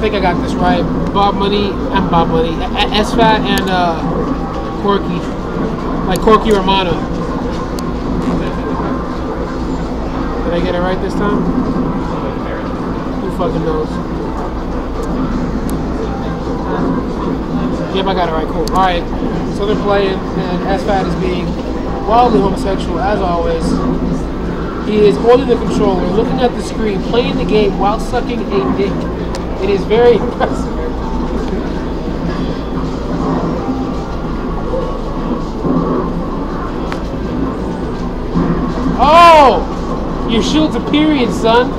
think I got this right. Bob Money, SFAT and Corky. Like Corky Romano. Did I get it right this time? Who fucking knows? Yep, I got it right. Cool. Alright. So they're playing, and SFAT is being wildly homosexual, as always. He is holding the controller, looking at the screen, playing the game while sucking a dick. It is very impressive. Oh! Your shield's a period, son.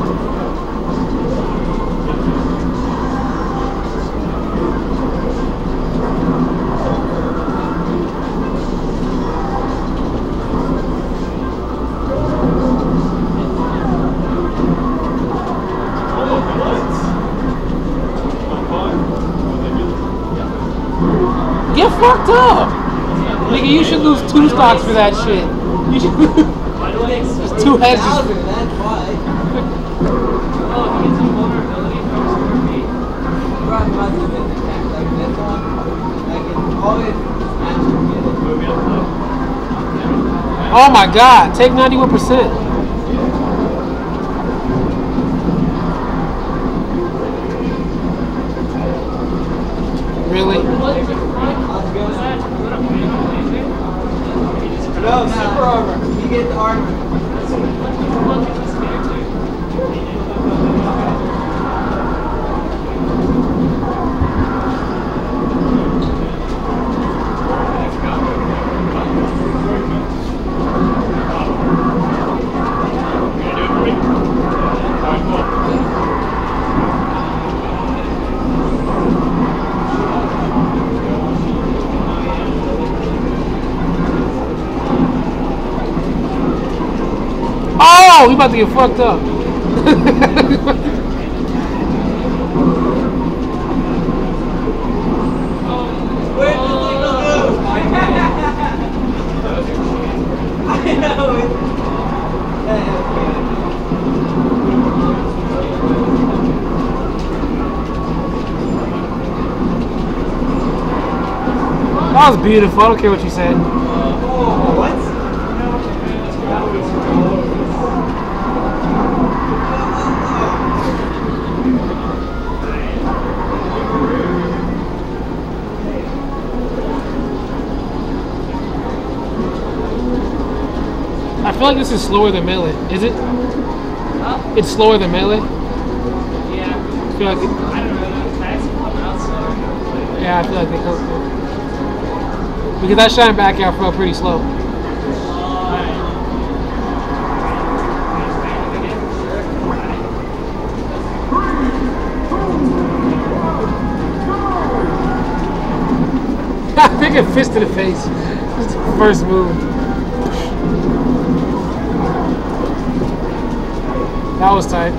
Get fucked up! Nigga, you should lose 2 stocks for that shit. You should just 2 heads. Oh my god, take 91%. Really? No, super armor. You get the armor. Oh, we about to get fucked up. That was beautiful. I don't care what you said. I feel like this is slower than melee. Is it? Huh? It's slower than melee? Yeah. I feel like it, I don't know. The attacks come out slower. yeah, I feel like they come. Because that shine back out felt pretty slow. Pick a fist to the face. That's the first move. That was tight.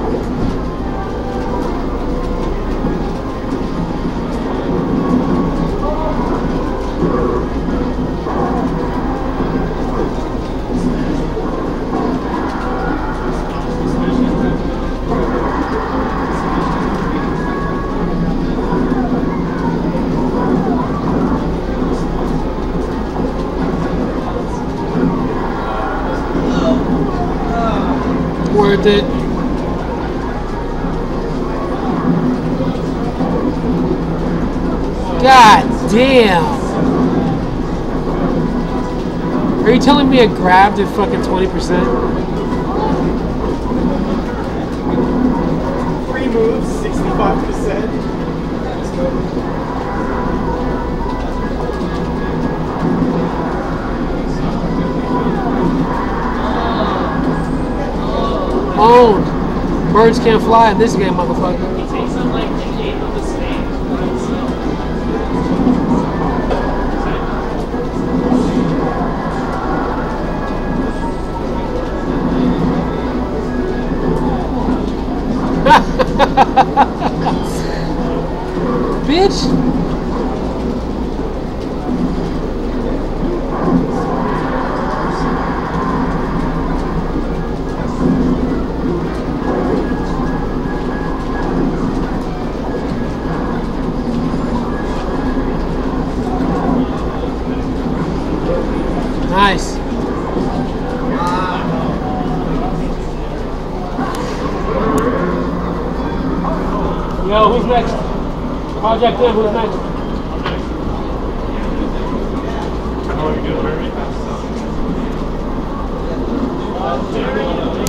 Worth it. God damn. Are you telling me I grabbed at fucking 20%? 3 moves, 65%. Let's go. Owned. Birds can't fly in this game, motherfucker. He takes up like an 8th of the stage. Bitch. Yo, who's next? Project M, who's next? Oh, you good, Murray?